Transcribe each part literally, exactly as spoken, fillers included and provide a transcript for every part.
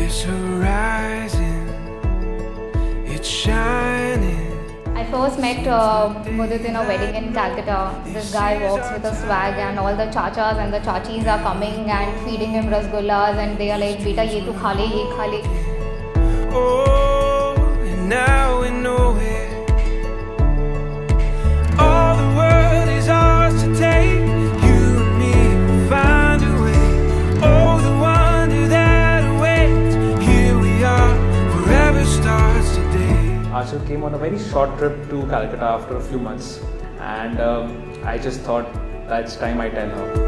this horizon, it's shining. I first met uh, Mudit in a wedding in Calcutta. This guy walks with a swag and all the chachas and the chachis are coming and feeding him rasgullas and they are like, beta ye tu kha le, ye kha le. Oh, and now we know it. All the world is ours to take. You and me will find a way. Oh, the wonder that awaits. Here we are, forever starts today. Aanchal came on a very short trip to Calcutta after a few months, and um, I just thought that's time I tell her.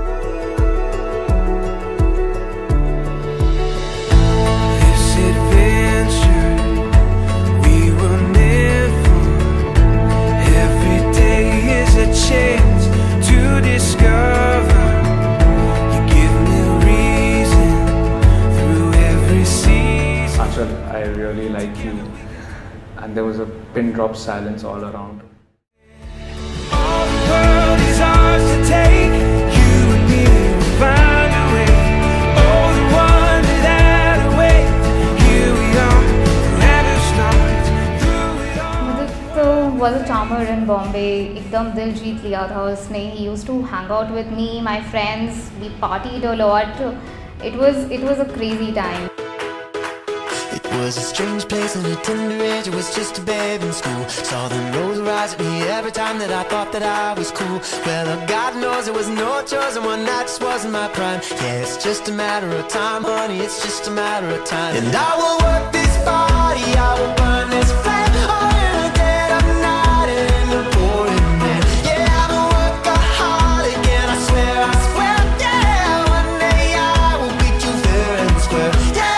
This adventure we were meant for. Every day is a chance to discover. You give me reason through every season. Aanchal, I really like you. And there was a pin drop silence all around. All the world is ours to take. You and me will find a way. Oh, the wonder that awaits. Here we are, forever starts through it all. Mudit was a charmer in Bombay. Ekdam dil jeet liya tha usne. He used to hang out with me, my friends. We partied a lot. It was it was a crazy time. It was a strange place and a tender age. I was just a babe in school. Saw the nose rise at me every time that I thought that I was cool. Well, God knows there was no choice, and one night just wasn't my prime. Yeah, it's just a matter of time, honey. It's just a matter of time. And I will work this body, I will burn this flame. Oh, in the dead of night and in the pouring rain. Yeah, I'm a workaholic, and I swear, I swear, yeah, one day I will beat you fair and square. Yeah.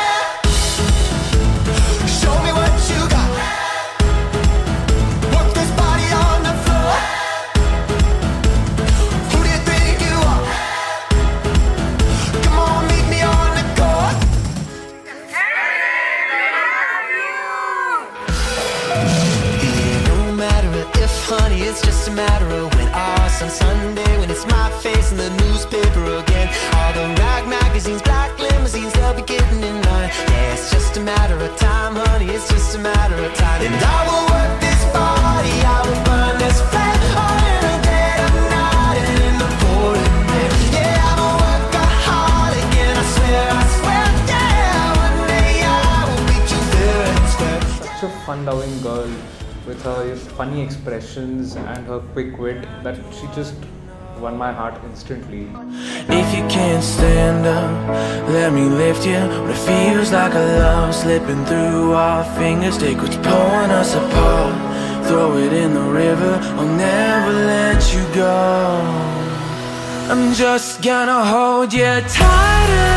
Honey, it's just a matter of when. Us on Sunday, when it's my face in the newspaper again. All the rag magazines, black limousines, they'll be getting in line. Yeah, it's just a matter of time, honey, it's just a matter of time. And I will work this body, I will burn this flame. Oh, in the dead of night and in the pouring rain. Yeah, I'm a workaholic, and I swear, I swear, yeah, one day I will beat you fair and square. Such a fun-loving girl, with her funny expressions and her quick wit, that she just won my heart instantly. If you can't stand up, let me lift you. When it feels like a love slipping through our fingers, take what's pulling us apart, throw it in the river, I'll never let you go. I'm just gonna hold you tighter.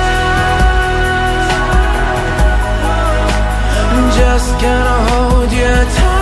I'm just gonna hold you tighter.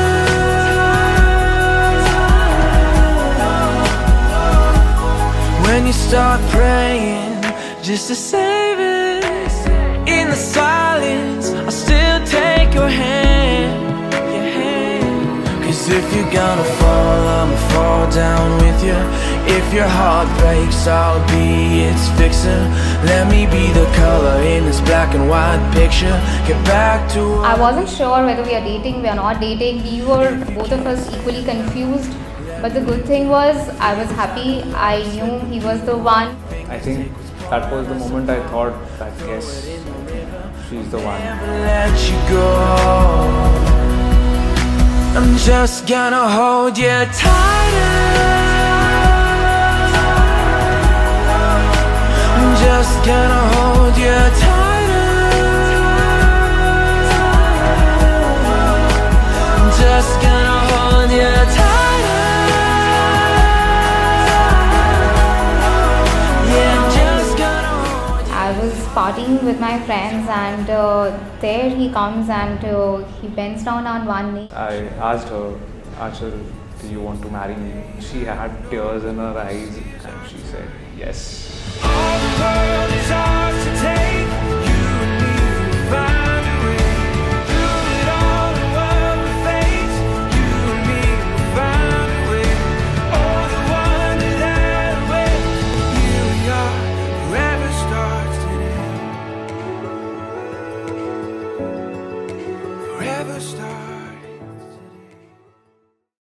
When you start praying just to save it, in the silence I'll still take your hand, your hand. Cause if you're gonna fall, I'ma fall down with you. If your heart breaks, I'll be its fixer. Let me be the color in this black and white picture. Get back to I wasn't sure whether we are dating, we are not dating. We were both of us equally confused. But the good thing was, I was happy. I knew he was the one. I think that was the moment I thought that yes, she's the one. Never let you go. I'm just gonna hold you tighter. I'm just gonna hold you tighter. I'm just gonna hold you tighter. Partying with my friends, and uh, there he comes and uh, he bends down on one knee. I asked her, Aanchal, do you want to marry me? She had tears in her eyes and she said yes.